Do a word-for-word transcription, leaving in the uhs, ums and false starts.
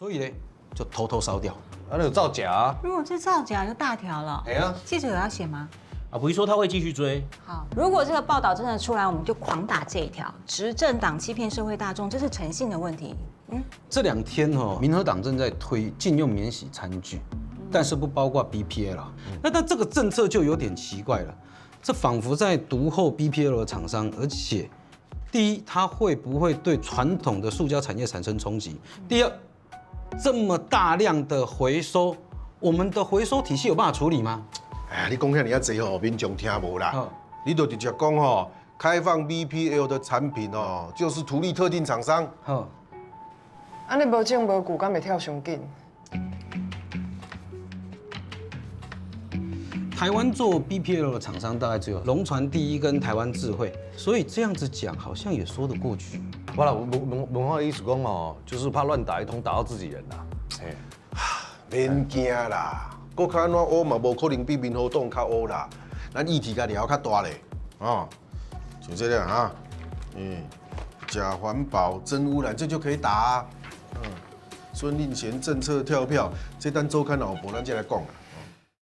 所以呢，就偷偷烧掉。 啊，那有造假啊！ 如果是造假，就大条了。 哎呀， 记者有要写吗？ 啊，不是说他会继续追。 好，如果这个报道真的出来，我们就狂打这一条，执政党欺骗社会大众，这是诚信的问题。嗯， 这两天哦，民和党正在推禁用免洗餐具，但是不包括 B P L。那但这个政策就有点奇怪了，这仿佛在独厚 B P L 的厂商，而且第一，它会不会对传统的塑胶产业产生冲击？第二，这么大量的回收，我们的回收体系有办法处理吗？ 哎，你讲遐尔啊济吼，民众听无啦。 哦你就直接讲吼，开放 B P L 的产品哦，就是图利特定厂商。 好， 安尼无证无据，敢袂跳上紧？ 台湾做 B P L 的厂商大概只有龙船第一跟台湾智慧，所以这样子讲好像也说得过去。 我啦，文文文化的意思讲哦，就是怕乱打一通打到自己人啦。哎， 免惊啦，国较安怎乌嘛，无可能比民和党较乌啦。咱议题家聊较大咧，哦，像这样啊，嗯，假环保、真污染，这就可以打啊。嗯，孙令贤政策跳票，这单周刊老婆咱再来讲啦。